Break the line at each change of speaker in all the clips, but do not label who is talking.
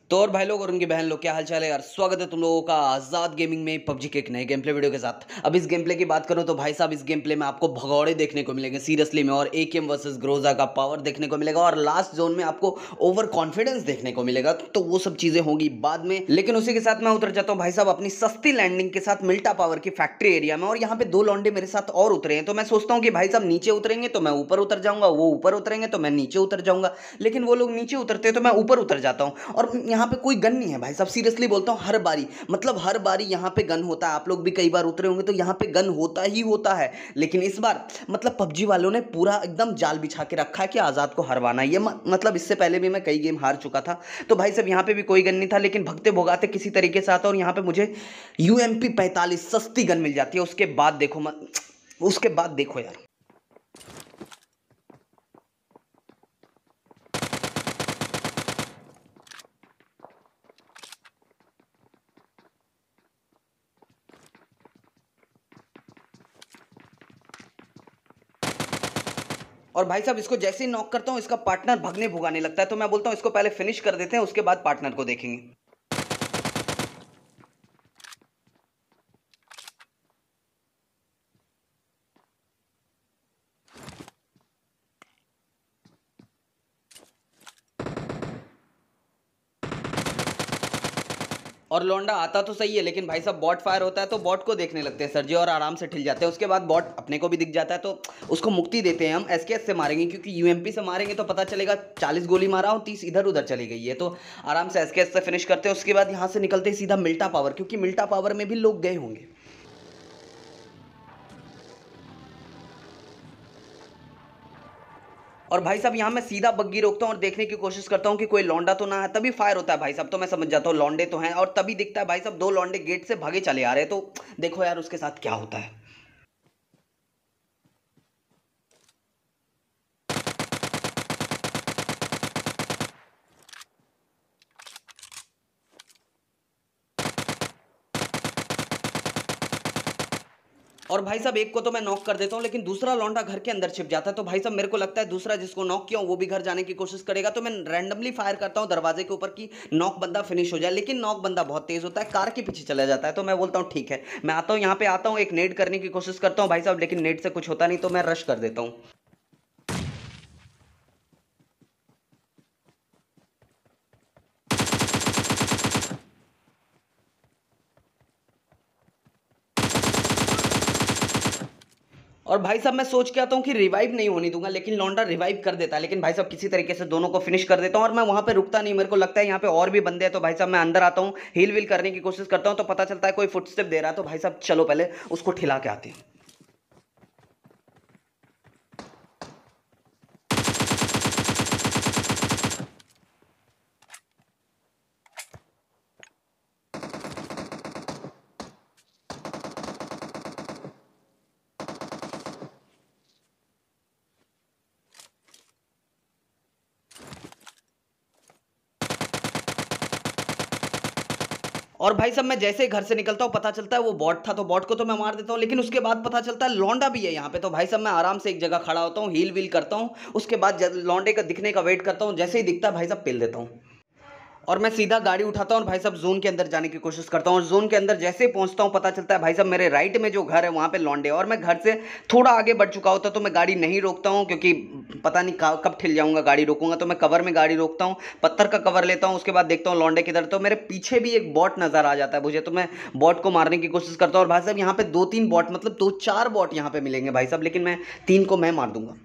तो और भाई लोग और उनकी बहन लोग क्या हाल चाल है यार। स्वागत है तुम लोगों का आज़ाद गेमिंग में पबजी के एक नए गेम प्ले वीडियो के साथ। अब इस गेम प्ले की बात करूं तो भाई साहब इस गेम प्ले में आपको भगौड़े देखने को मिलेंगे सीरियसली में, और एकेएम वर्सेस ग्रोजा का पावर देखने को मिलेगा, और लास्ट जोन में आपको ओवर कॉन्फिडेंस देखने को मिलेगा। तो वो सब चीजें होंगी बाद में, लेकिन उसी के साथ मैं उतर जाता हूँ भाई साहब अपनी सस्ती लैंडिंग के साथ मिल्टा पावर की फैक्ट्री एरिया में। और यहाँ पे दो लौंडे मेरे साथ और उतरे हैं, तो मैं सोचता हूँ कि भाई साहब नीचे उतरेंगे तो मैं ऊपर उतर जाऊंगा, वो ऊपर उतरेंगे तो मैं नीचे उतर जाऊंगा। लेकिन वो लोग नीचे उतरते हैं तो मैं ऊपर उतर जाता हूँ, और यहाँ पे कोई गन नहीं है भाई साहब। सीरियसली बोलता हूँ, हर बारी मतलब हर बारी यहाँ पे गन होता है। आप लोग भी कई बार उतरे होंगे तो यहाँ पे गन होता ही होता है। लेकिन इस बार मतलब पबजी वालों ने पूरा एकदम जाल बिछा के रखा है कि आज़ाद को हरवाना है। ये मतलब इससे पहले भी मैं कई गेम हार चुका था, तो भाई साहब यहाँ पे भी कोई गन नहीं था, लेकिन भगते भोगाते किसी तरीके से आता, और यहाँ पे मुझे UMP 45 सस्ती गन मिल जाती है। उसके बाद देखो उसके बाद देखो यार। और भाई साहब इसको जैसे ही नॉक करता हूँ इसका पार्टनर भगने भुगाने लगता है, तो मैं बोलता हूँ इसको पहले फिनिश कर देते हैं, उसके बाद पार्टनर को देखेंगे। और लौंडा आता तो सही है, लेकिन भाई साहब बॉट फायर होता है तो बॉट को देखने लगते हैं सर जी, और आराम से ठिल जाते हैं। उसके बाद बॉट अपने को भी दिख जाता है, तो उसको मुक्ति देते हैं हम। SKS से मारेंगे, क्योंकि UMP से मारेंगे तो पता चलेगा 40 गोली मारा हूँ, 30 इधर उधर चली गई है। तो आराम से SKS से फिनिश करते हैं। उसके बाद यहाँ से निकलते ही सीधा मिल्टा पावर, क्योंकि मिल्टा पावर में भी लोग गए होंगे। और भाई साहब यहाँ मैं सीधा बग्गी रोकता हूँ और देखने की कोशिश करता हूँ कि कोई लौंडा तो ना है, तभी फायर होता है भाई साहब। तो मैं समझ जाता हूँ लौंडे तो हैं, और तभी दिखता है भाई साहब दो लौंडे गेट से भागे चले आ रहे हैं। तो देखो यार उसके साथ क्या होता है। और भाई साहब एक को तो मैं नॉक कर देता हूँ, लेकिन दूसरा लौंडा घर के अंदर छिप जाता है। तो भाई साहब मेरे को लगता है दूसरा जिसको नॉक किया हूँ वो भी घर जाने की कोशिश करेगा, तो मैं रैंडमली फायर करता हूँ दरवाजे के ऊपर कि नॉक बंदा फिनिश हो जाए। लेकिन नॉक बंदा बहुत तेज होता है, कार के पीछे चला जाता है। तो मैं बोलता हूँ ठीक है, मैं आता हूँ यहाँ पे आता हूँ, एक नेड करने की कोशिश करता हूँ भाई साहब, लेकिन नेड से कुछ होता नहीं, तो मैं रश कर देता हूँ। और भाई साहब मैं सोच के आता हूँ कि रिवाइव नहीं होने दूंगा, लेकिन लौंडा रिवाइव कर देता है। लेकिन भाई साहब किसी तरीके से दोनों को फिनिश कर देता हूँ, और मैं वहां पे रुकता नहीं। मेरे को लगता है यहाँ पे और भी बंदे हैं, तो भाई साहब मैं अंदर आता हूँ, हील विल करने की कोशिश करता हूँ, तो पता चलता है कोई फुटस्टेप दे रहा है। तो भाई साहब चलो पहले उसको ठिला के आते हैं। और भाई साहब मैं जैसे ही घर से निकलता हूँ पता चलता है वो बॉट था, तो बॉट को तो मैं मार देता हूँ, लेकिन उसके बाद पता चलता है लौंडा भी है यहाँ पे। तो भाई साहब मैं आराम से एक जगह खड़ा होता हूँ, हील वील करता हूँ, उसके बाद लौंडे का दिखने का वेट करता हूँ। जैसे ही दिखता है भाई साहब पेल देता हूँ, और मैं सीधा गाड़ी उठाता हूँ और भाई साहब जोन के अंदर जाने की कोशिश करता हूँ। और जोन के अंदर जैसे ही पहुंचता हूँ पता चलता है भाई साहब मेरे राइट में जो घर है वहाँ पे लौंडे, और मैं घर से थोड़ा आगे बढ़ चुका होता, तो मैं गाड़ी नहीं रोकता हूँ, क्योंकि पता नहीं कब ठिल जाऊंगा। गाड़ी रोकूंगा तो मैं कवर में गाड़ी रोकता हूँ, पत्थर का कवर लेता हूँ, उसके बाद देखता हूँ लौंडे किधर। तो मेरे पीछे भी एक बॉट नजर आ जाता है मुझे, तो मैं बॉट को मारने की कोशिश करता हूँ। और भाई साहब यहाँ पे 2-3 बॉट, मतलब 2-4 बॉट यहाँ पे मिलेंगे भाई साहब, लेकिन मैं 3 को मैं मार दूंगा।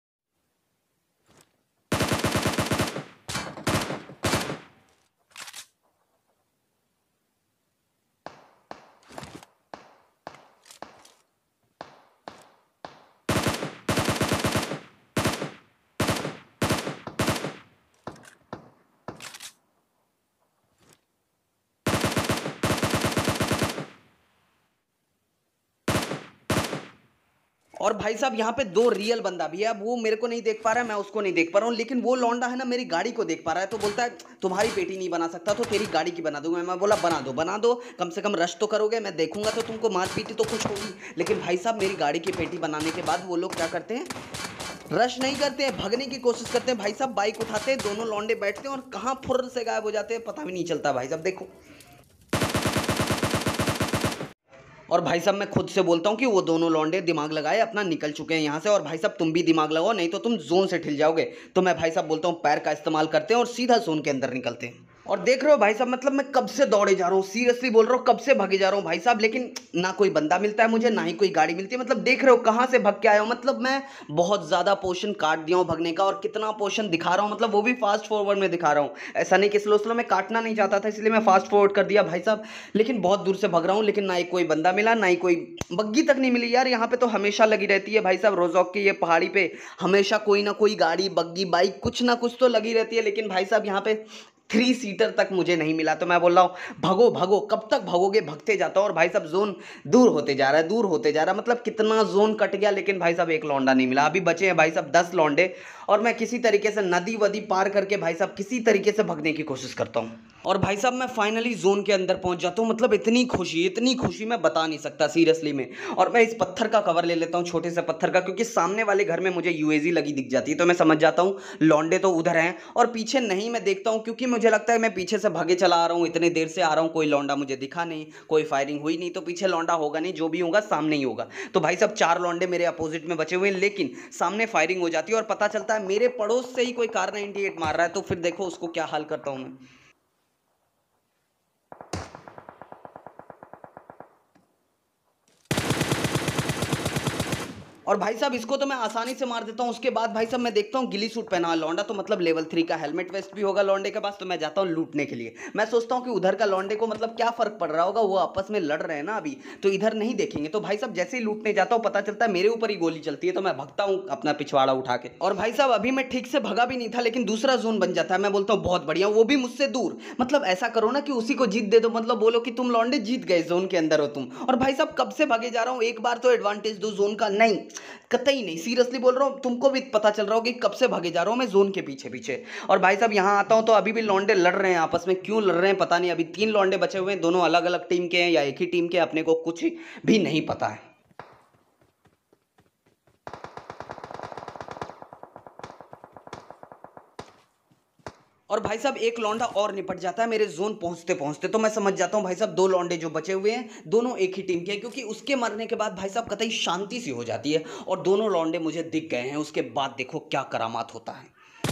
और भाई साहब यहाँ पे दो रियल बंदा भी है। अब वो मेरे को नहीं देख पा रहा है, मैं उसको नहीं देख पा रहा हूँ, लेकिन वो लौंडा है ना मेरी गाड़ी को देख पा रहा है। तो बोलता है तुम्हारी पेटी नहीं बना सकता तो तेरी गाड़ी की बना दूंगा। मैं बोला बना दो बना दो, कम से कम रश तो करोगे, मैं देखूंगा तो तुमको मार पीटी तो कुछ होगी। लेकिन भाई साहब मेरी गाड़ी की पेटी बनाने के बाद वो लोग क्या करते हैं, रश नहीं करते हैं, भगने की कोशिश करते हैं भाई साहब, बाइक उठाते हैं, दोनों लौंडे बैठते हैं और कहाँ फुर्र से गायब हो जाते हैं पता भी नहीं चलता भाई साहब। देखो, और भाई साहब मैं खुद से बोलता हूँ कि वो दोनों लौंडे दिमाग लगाए अपना निकल चुके हैं यहाँ से, और भाई साहब तुम भी दिमाग लगाओ नहीं तो तुम जोन से ठिल जाओगे। तो मैं भाई साहब बोलता हूँ पैर का इस्तेमाल करते हैं और सीधा जोन के अंदर निकलते हैं। और देख रहे हो भाई साहब, मतलब मैं कब से दौड़े जा रहा हूँ, सीरियसली बोल रहा हूँ, कब से भागे जा रहा हूँ भाई साहब, लेकिन ना कोई बंदा मिलता है मुझे, ना ही कोई गाड़ी मिलती है। मतलब देख रहे हो कहाँ से भाग के आया हूँ, मतलब मैं बहुत ज़्यादा पोर्शन काट दिया हूँ भगने का, और कितना पोर्शन दिखा रहा हूँ, मतलब वो भी फास्ट फॉरवर्ड में दिखा रहा हूँ। ऐसा नहीं कि स्लो स्लो, मैं काटना नहीं चाहता था इसलिए मैं फास्ट फॉरवर्ड कर दिया भाई साहब। लेकिन बहुत दूर से भाग रहा हूँ, लेकिन ना ही कोई बंदा मिला, ना ही कोई बग्गी तक नहीं मिली यार। यहाँ पे तो हमेशा लगी रहती है भाई साहब, रोजौक की ये पहाड़ी पे हमेशा कोई ना कोई गाड़ी, बग्गी, बाइक, कुछ ना कुछ तो लगी रहती है। लेकिन भाई साहब यहाँ पे 3 सीटर तक मुझे नहीं मिला। तो मैं बोल रहा हूँ भगो भगो, कब तक भगोगे, भगते जाता हूँ। और भाई साहब जोन दूर होते जा रहा है, दूर होते जा रहा है, मतलब कितना जोन कट गया, लेकिन भाई साहब एक लौंडा नहीं मिला। अभी बचे हैं भाई साहब 10 लौंडे, और मैं किसी तरीके से नदी वदी पार करके भाई साहब किसी तरीके से भगने की कोशिश करता हूँ। और भाई साहब मैं फाइनली जोन के अंदर पहुंच जाता हूँ, मतलब इतनी खुशी मैं बता नहीं सकता सीरियसली में। और मैं इस पत्थर का कवर ले लेता हूँ, छोटे से पत्थर का, क्योंकि सामने वाले घर में मुझे यूएजी लगी दिख जाती है, तो मैं समझ जाता हूँ लौंडे तो उधर हैं। और पीछे नहीं मैं देखता हूँ, क्योंकि मुझे लगता है मैं पीछे से भागे चला आ रहा हूँ, इतनी देर से आ रहा हूँ, कोई लौंडा मुझे दिखा नहीं, कोई फायरिंग हुई नहीं, तो पीछे लौंडा होगा नहीं, जो भी होगा सामने ही होगा। तो भाई साहब 4 लौंडे मेरे अपोजिट में बचे हुए हैं, लेकिन सामने फायरिंग हो जाती है और पता चलता है मेरे पड़ोस से ही कोई कार 98 मार रहा है। तो फिर देखो उसको क्या हाल करता हूँ मैं। और भाई साहब इसको तो मैं आसानी से मार देता हूँ। उसके बाद भाई साहब मैं देखता हूँ गिली सूट पहना है लौंडा, तो मतलब लेवल 3 का हेलमेट वेस्ट भी होगा लौंडे के पास। तो मैं जाता हूँ लूटने के लिए। मैं सोचता हूँ कि उधर का लौंडे को मतलब क्या फर्क पड़ रहा होगा, वो आपस में लड़ रहे हैं ना अभी, तो इधर नहीं देखेंगे। तो भाई साहब जैसे ही लूटने जाता हूँ पता चलता है मेरे ऊपर ही गोली चलती है, तो मैं भगता हूँ अपना पिछवाड़ा उठा के। और भाई साहब अभी मैं ठीक से भगा भी नहीं था, लेकिन दूसरा जोन बन जाता है। मैं बोलता हूँ बहुत बढ़िया, वो भी मुझसे दूर। मतलब ऐसा करो ना कि उसी को जीत दे दो, मतलब बोलो कि तुम लौंडे जीत गए, जोन के अंदर हो तुम। और भाई साहब कब से भागे जा रहा हूँ, एक बार तो एडवांटेज दो जोन का, नहीं कतई नहीं, सीरियसली बोल रहा हूँ। तुमको भी पता चल रहा हो कि कब से भागे जा रहा हूँ मैं जोन के पीछे पीछे। और भाई साहब यहाँ आता हूँ तो अभी भी लौंडे लड़ रहे हैं आपस में, क्यों लड़ रहे हैं पता नहीं। अभी 3 लौंडे बचे हुए हैं, दोनों अलग अलग टीम के हैं या एक ही टीम के, अपने को कुछ भी नहीं पता है। और भाई साहब एक लौंडा और निपट जाता है मेरे जोन पहुंचते पहुंचते। तो मैं समझ जाता हूँ भाई साहब 2 लौंडे जो बचे हुए हैं दोनों एक ही टीम के हैं, क्योंकि उसके मरने के बाद भाई साहब कतई शांति सी हो जाती है, और दोनों लौंडे मुझे दिख गए हैं। उसके बाद देखो क्या करामात होता है।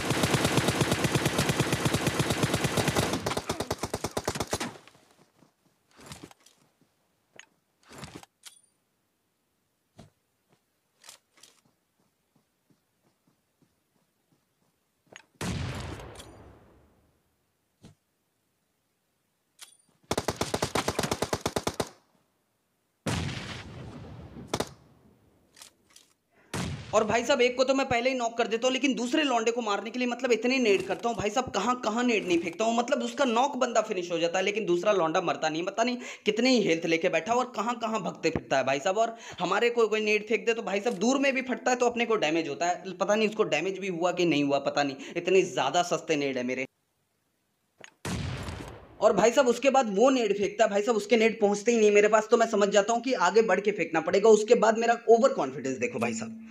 और भाई साहब एक को तो मैं पहले ही नॉक कर देता हूँ, लेकिन दूसरे लौंडे को मारने के लिए मतलब इतने नेड करता हूँ भाई साहब, कहाँ कहाँ नेड नहीं फेंकता हूँ, मतलब उसका नॉक बंदा फिनिश हो जाता है, लेकिन दूसरा लौंडा मरता नहीं। पता नहीं कितनी ही हेल्थ लेके बैठा और कहाँ कहाँ भगते फिरता है भाई साहब। और हमारे को कोई नेड फेंक दे तो भाई साहब दूर में भी फटता है, तो अपने को डैमेज होता है। पता नहीं उसको डैमेज भी हुआ कि नहीं हुआ, पता नहीं, इतनी ज़्यादा सस्ते नेड है मेरे। और भाई साहब उसके बाद वो नेड फेंकता है भाई साहब, उसके नेड पहुंचते ही नहीं मेरे पास। तो मैं समझ जाता हूँ कि आगे बढ़ के फेंकना पड़ेगा। उसके बाद मेरा ओवर कॉन्फिडेंस देखो भाई साहब।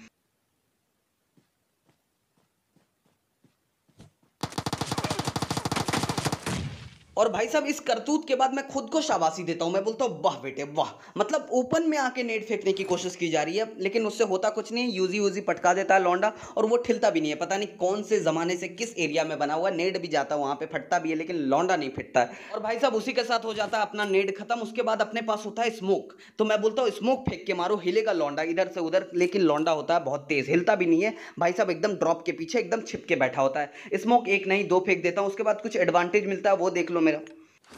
और भाई साहब इस करतूत के बाद मैं खुद को शाबाशी देता हूं, मैं बोलता हूं वाह बेटे वाह। मतलब ओपन में आके नेट फेंकने की कोशिश की जा रही है, लेकिन उससे होता कुछ नहीं, यूजी यूजी पटका देता है लौंडा, और वो ठिलता भी नहीं है। पता नहीं कौन से जमाने से किस एरिया में बना हुआ, नेट भी जाता है वहां पे, फटता भी है, लेकिन लौंडा नहीं फिटता है। और भाई साहब उसी के साथ हो जाता है अपना नेट खत्म। उसके बाद अपने पास होता है स्मोक, तो मैं बोलता हूँ स्मोक फेंक के मारो, हिलेगा लौंडा इधर से उधर, लेकिन लौंडा होता है बहुत तेज, हिलता भी नहीं है भाई साहब, एकदम ड्रॉप के पीछे एकदम छिप के बैठा होता है। स्मोक एक नहीं 2 फेंक देता हूँ, उसके बाद कुछ एडवांटेज मिलता है वो देख लो मेरा।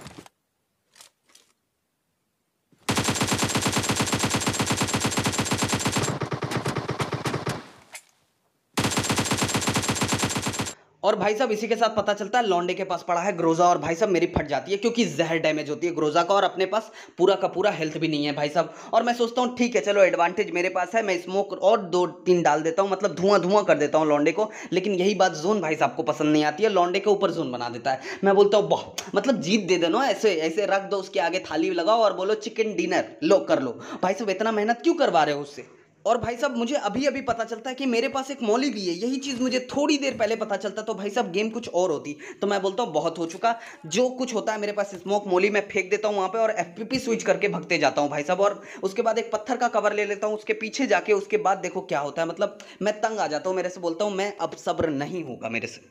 और भाई साहब इसी के साथ पता चलता है लौंडे के पास पड़ा है ग्रोजा, और भाई साहब मेरी फट जाती है, क्योंकि जहर डैमेज होती है ग्रोजा का, और अपने पास पूरा का पूरा हेल्थ भी नहीं है भाई साहब। और मैं सोचता हूँ ठीक है चलो एडवांटेज मेरे पास है, मैं स्मोक और 2-3 डाल देता हूँ, मतलब धुआं धुआं कर देता हूँ लौंडे को। लेकिन यही बात जोन भाई साहब को पसंद नहीं आती है, लौंडे के ऊपर जोन बना देता है। मैं बोलता हूँ वाह, मतलब जीत दे देना, ऐसे ऐसे रख दो उसके आगे थाली लगाओ और बोलो चिकन डिनर लो कर लो। भाई साहब इतना मेहनत क्यों करवा रहे हो उससे। और भाई साहब मुझे अभी अभी पता चलता है कि मेरे पास एक मौली भी है। यही चीज़ मुझे थोड़ी देर पहले पता चलता तो भाई साहब गेम कुछ और होती। तो मैं बोलता हूँ बहुत हो चुका, जो कुछ होता है मेरे पास स्मोक मौली मैं फेंक देता हूँ वहाँ पे और एफपीपी स्विच करके भगते जाता हूँ भाई साहब। और उसके बाद एक पत्थर का कवर ले लेता हूँ उसके पीछे जाके, उसके बाद देखो क्या होता है। मतलब मैं तंग आ जाता हूँ, मेरे से बोलता हूँ मैं अब सब्र नहीं होगा मेरे से।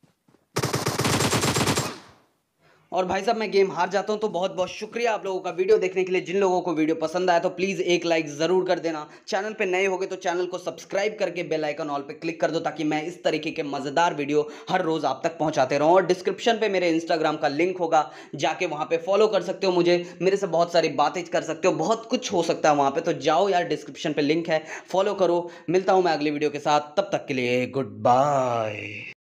और भाई साहब मैं गेम हार जाता हूं तो बहुत बहुत शुक्रिया आप लोगों का वीडियो देखने के लिए। जिन लोगों को वीडियो पसंद आया तो प्लीज़ एक लाइक ज़रूर कर देना। चैनल पे नए होगे तो चैनल को सब्सक्राइब करके बेल आइकन ऑल पे क्लिक कर दो ताकि मैं इस तरीके के मज़ेदार वीडियो हर रोज़ आप तक पहुंचाते रहूं। और डिस्क्रिप्शन पे मेरे इंस्टाग्राम का लिंक होगा, जाके वहां पे फॉलो कर सकते हो मुझे, मेरे से बहुत सारी बातें कर सकते हो, बहुत कुछ हो सकता है वहां पे। तो जाओ यार, डिस्क्रिप्शन पे लिंक है, फॉलो करो। मिलता हूं मैं अगली वीडियो के साथ, तब तक के लिए गुड बाय।